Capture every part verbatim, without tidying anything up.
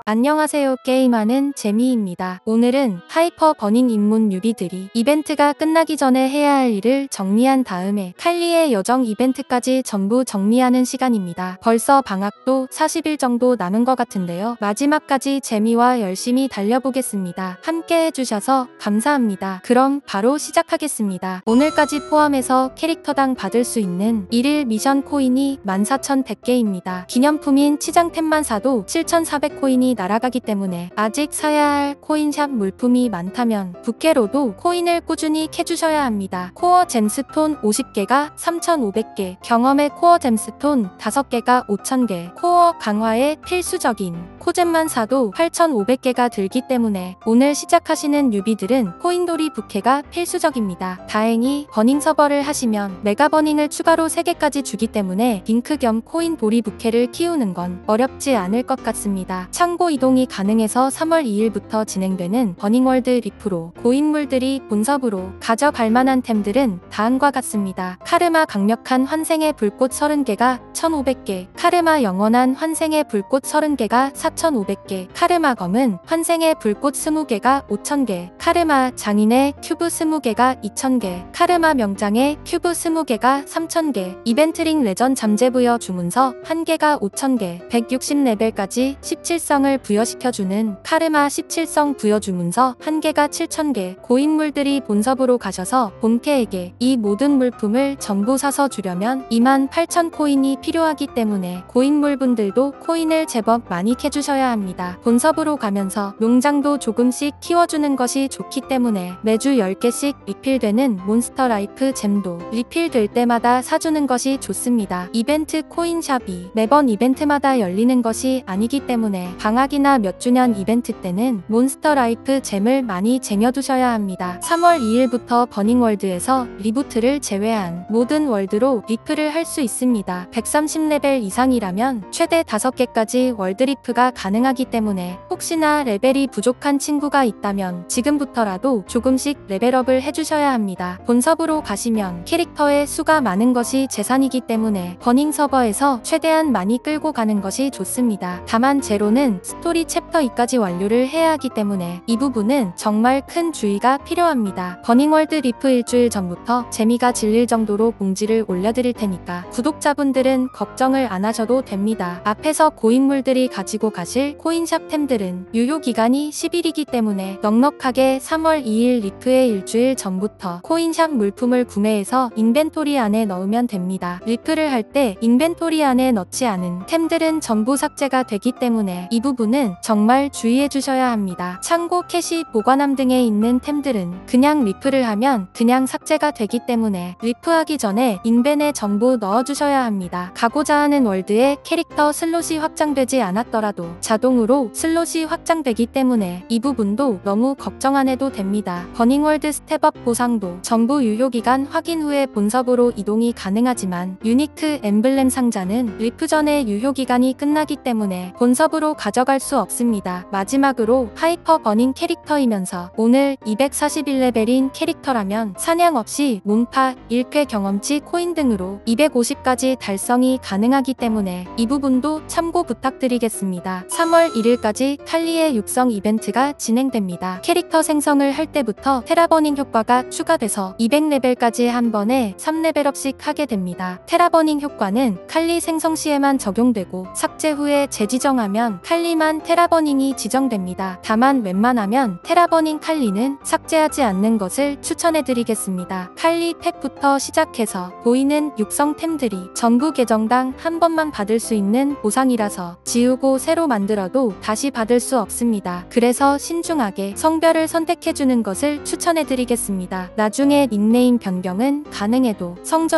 안녕하세요. 게임하는 재미입니다. 오늘은 하이퍼 버닝 입문 뉴비들이 이벤트가 끝나기 전에 해야 할 일을 정리한 다음에 칼리의 여정 이벤트까지 전부 정리하는 시간입니다. 벌써 방학도 사십 일 정도 남은 것 같은데요. 마지막까지 재미와 열심히 달려보겠습니다. 함께 해주셔서 감사합니다. 그럼 바로 시작하겠습니다. 오늘까지 포함해서 캐릭터당 받을 수 있는 일일 미션 코인이 만 사천백 개입니다. 기념품인 치장템만 사도 칠천사백 코인이 날아가기 때문에 아직 사야 할 코인샵 물품이 많다면 부캐로도 코인을 꾸준히 캐주셔야 합니다. 코어 잼스톤 오십 개가 삼천오백 개, 경험의 코어 잼스톤 다섯 개가 오천 개, 코어 강화에 필수적인 코잼만 사도 팔천오백 개가 들기 때문에 오늘 시작하시는 뉴비들은 코인돌이 부캐가 필수적입니다. 다행히 버닝 서버를 하시면 메가 버닝을 추가로 세 개까지 주기 때문에 링크 겸 코인 도리 부캐를 키우는 건 어렵지 않을 것 같습니다. 창고 이동이 가능해서 삼월 이일부터 진행되는 버닝월드 리프로 고인물들이 본섭으로 가져갈 만한 템들은 다음과 같습니다. 카르마 강력한 환생의 불꽃 서른 개가 천오백 개, 카르마 영원한 환생의 불꽃 서른 개가 사천오백 개, 카르마 검은 환생의 불꽃 이십 개가 오천 개, 카르마 장인의 큐브 이십 개가 이천 개, 카르마 명장의 큐브 이십 개가 삼천 개, 이벤트링 레전 잠재부여 주문서 한 개가 오천 개, 백육십 레벨까지 십칠 성을 부여시켜주는 카르마 십칠 성 부여 주문서 한 개가 칠천 개, 고인물들이 본섭으로 가셔서 본캐에게 이 모든 물품을 전부 사서 주려면 이만 팔천 코인이 필요하기 때문에 고인물분들도 코인을 제법 많이 캐주셔야 합니다. 본섭으로 가면서 농장도 조금씩 키워주는 것이 좋기 때문에 매주 열 개씩 리필되는 몬스터 라이프 잼도 리필될 때마다 사주는 것이 좋습니다. 이벤트 코인샵이 매번 이벤트마다 열리는 것이 아니기 때문에 방학이나 몇 주년 이벤트 때는 몬스터 라이프 잼을 많이 쟁여두셔야 합니다. 삼월 이일부터 버닝월드에서 리부트를 제외한 모든 월드로 리프를 할 수 있습니다. 백삼십 레벨 이상이라면 최대 다섯 개까지 월드 리프가 가능하기 때문에 혹시나 레벨이 부족한 친구가 있다면 지금부터라도 조금씩 레벨업을 해주셔야 합니다. 본섭으로 가시면 캐릭터의 수가 많은 것이 재산이기 때문에 버닝 서버에서 최대한 많이 끌고 가는 것이 좋습니다. 다만 제로는 스토리 챕터 이까지 완료를 해야 하기 때문에 이 부분은 정말 큰 주의가 필요합니다. 버닝월드 리프 일주일 전부터 재미가 질릴 정도로 공지를 올려드릴 테니까 구독자분들은 걱정을 안 하셔도 됩니다. 앞에서 고인물들이 가지고 가실 코인샵 템들은 유효기간이 십 일이기 때문에 넉넉하게 삼월 이일 리프의 일주일 전부터 코인샵 물품을 구매해서 인벤토리 안에 넣으면 됩니다. 리프를 할 때 인벤토리 안에 넣지 않은 템들은 전부 삭제가 되기 때문에 이 부분은 정말 주의해 주셔야 합니다. 창고 캐시 보관함 등에 있는 템들은 그냥 리프를 하면 그냥 삭제가 되기 때문에 리프하기 전에 인벤에 전부 넣어주셔야 합니다. 가고자 하는 월드에 캐릭터 슬롯이 확장되지 않았더라도 자동으로 슬롯이 확장되기 때문에 이 부분도 너무 걱정 안 해도 됩니다. 버닝월드 스텝업 보상도 전부 유효기간 확인 후에 본섭으로 이동이 가능하지만 유니크 엠블렘 상자는 리프 전에 유효기간이 끝나기 때문에 본섭으로 가져갈 수 없습니다. 마지막으로 하이퍼 버닝 캐릭터이면서 오늘 이백사십일 레벨인 캐릭터라면 사냥 없이 문파, 일 회 경험치 코인 등으로 이백오십까지 달성이 가능하기 때문에 이 부분도 참고 부탁드리겠습니다. 삼월 일일까지 칼리의 육성 이벤트가 진행됩니다. 캐릭터 생성을 할 때부터 테라버닝 효과가 추가돼서 이백 레벨까지 한 번에 삼 레벨업씩 하게 됩니다. 테라버닝 효과는 칼리 생성 시에만 적용되고 삭제 후에 재지정하면 칼리만 테라버닝이 지정됩니다. 다만 웬만하면 테라버닝 칼리는 삭제하지 않는 것을 추천해드리겠습니다. 칼리 팩부터 시작해서 보이는 육성템들이 전부 계정당 한 번만 받을 수 있는 보상이라서 지우고 새로 만들어도 다시 받을 수 없습니다. 그래서 신중하게 성별을 선택해주는 것을 추천해드리겠습니다. 나중에 닉네임 변경은 가능해도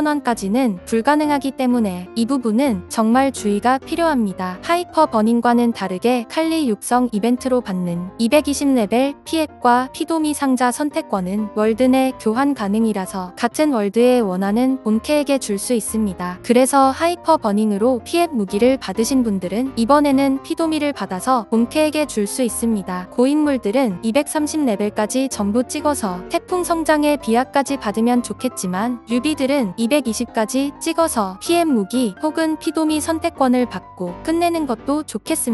성전환까지는 불가능하기 때문에 이 부분은 정말 주의가 필요합니다. 하이퍼 버닝과는 다르게 칼리 육성 이벤트로 받는 이백이십 레벨 피앱과 피도미 상자 선택권은 월드 내 교환 가능이라서 같은 월드에 원하는 본캐에게 줄 수 있습니다. 그래서 하이퍼 버닝으로 피앱 무기를 받으신 분들은 이번에는 피도미를 받아서 본캐에게 줄 수 있습니다. 고인물들은 이백삼십 레벨까지 전부 찍어서 태풍 성장의 비약까지 받으면 좋겠지만 뉴비들은 이백이십까지 찍어서 피앱 무기 혹은 피도미 선택권을 받고 끝내는 것도 좋겠습니다.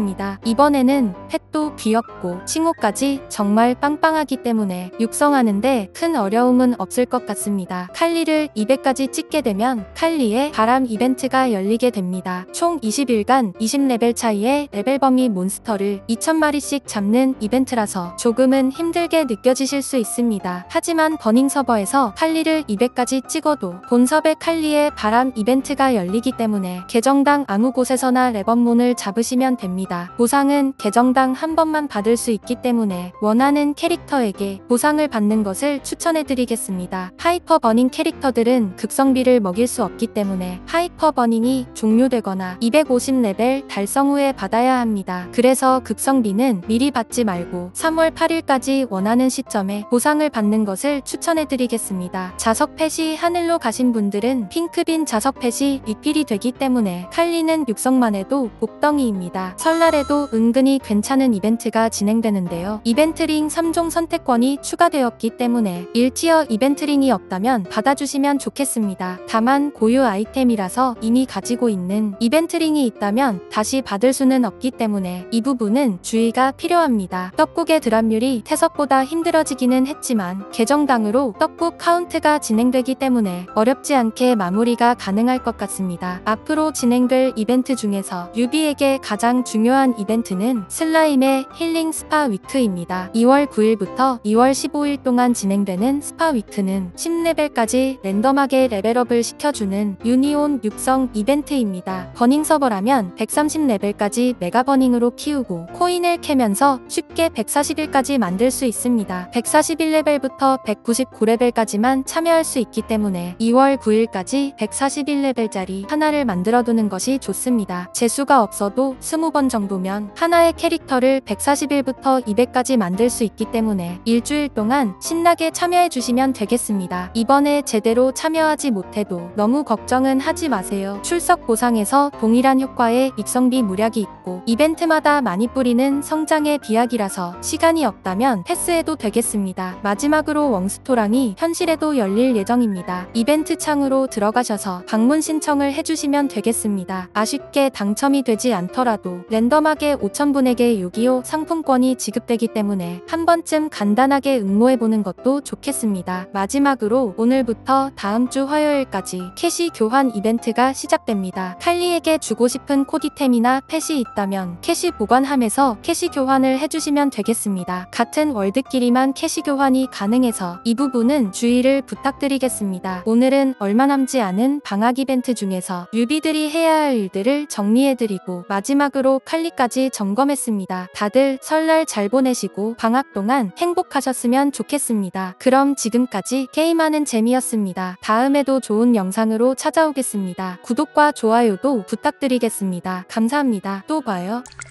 이번에는 펫도 귀엽고 칭호까지 정말 빵빵하기 때문에 육성하는데 큰 어려움은 없을 것 같습니다. 칼리를 이백까지 찍게 되면 칼리의 바람 이벤트가 열리게 됩니다. 총 이십 일간 이십 레벨 차이의 레벨 범위 몬스터를 이천 마리씩 잡는 이벤트라서 조금은 힘들게 느껴지실 수 있습니다. 하지만 버닝 서버에서 칼리를 이백까지 찍어도 본섭의 칼리의 바람 이벤트가 열리기 때문에 계정당 아무 곳에서나 레버몬을 잡으시면 됩니다. 보상은 계정당 한 번만 받을 수 있기 때문에 원하는 캐릭터에게 보상을 받는 것을 추천해드리겠습니다. 하이퍼 버닝 캐릭터들은 극성비를 먹일 수 없기 때문에 하이퍼 버닝이 종료되거나 이백오십 레벨 달성 후에 받아야 합니다. 그래서 극성비는 미리 받지 말고 삼월 팔일까지 원하는 시점에 보상을 받는 것을 추천해드리겠습니다. 자석 펫이 하늘로 가신 분들은 핑크빈 자석 펫이 리필이 되기 때문에 칼리는 육성만 해도 복덩이입니다. 설날에도 은근히 괜찮은 이벤트가 진행되는데요. 이벤트링 삼 종 선택권이 추가되었기 때문에 일 티어 이벤트링이 없다면 받아주시면 좋겠습니다. 다만 고유 아이템이라서 이미 가지고 있는 이벤트링이 있다면 다시 받을 수는 없기 때문에 이 부분은 주의가 필요합니다. 떡국의 드랍률이 태석보다 힘들어지기는 했지만 계정당으로 떡국 카운트가 진행되기 때문에 어렵지 않게 마무리가 가능할 것 같습니다. 앞으로 진행될 이벤트 중에서 유비에게 가장 중요한 이벤트는 슬라임의 힐링 스파 위크입니다. 이월 구일부터 이월 십오일 동안 진행되는 스파 위크는 십 레벨까지 랜덤하게 레벨업을 시켜주는 유니온 육성 이벤트입니다. 버닝 서버라면 백삼십 레벨까지 메가 버닝으로 키우고 코인을 캐면서 쉽게 백사십일까지 만들 수 있습니다. 백사십일 레벨부터 백구십구 레벨까지만 참여할 수 있기 때문에 이월 구일까지 백사십일 레벨짜리 하나를 만들어두는 것이 좋습니다. 재수가 없어도 이십 번 정도면 하나의 캐릭터를 백사십일부터 이백까지 만들 수 있기 때문에 일주일 동안 신나게 참여해주시면 되겠습니다. 이번에 제대로 참여하지 못해도 너무 걱정은 하지 마세요. 출석 보상에서 동일한 효과의 익성비 무략이 있고 이벤트마다 많이 뿌리는 성장의 비약이라서 시간이 없다면 패스해도 되겠습니다. 마지막으로 웡스토랑이 현실에도 열릴 예정입니다. 이벤트 창으로 들어가셔서 방문 신청을 해주시면 되겠습니다. 아쉽게 당첨이 되지 않더라도 랜덤하게 오천 분에게 유기오 상품권이 지급되기 때문에 한 번쯤 간단하게 응모해보는 것도 좋겠습니다. 마지막으로 오늘부터 다음 주 화요일까지 캐시 교환 이벤트가 시작됩니다. 칼리에게 주고 싶은 코디템이나 펫이 있다면 캐시 보관함에서 캐시 교환을 해주시면 되겠습니다. 같은 월드끼리만 캐시 교환이 가능해서 이 부분은 주의를 부탁드리겠습니다. 오늘은 얼마 남지 않은 방학 이벤트 중에서 유비들이 해야 할 일들을 정리해드리고 마지막으로 칼리까지 점검했습니다. 다들 설날 잘 보내시고 방학 동안 행복하셨으면 좋겠습니다. 그럼 지금까지 게임하는 재미였습니다. 다음에도 좋은 영상으로 찾아오겠습니다. 구독과 좋아요도 부탁드리겠습니다. 감사합니다. 또 봐요.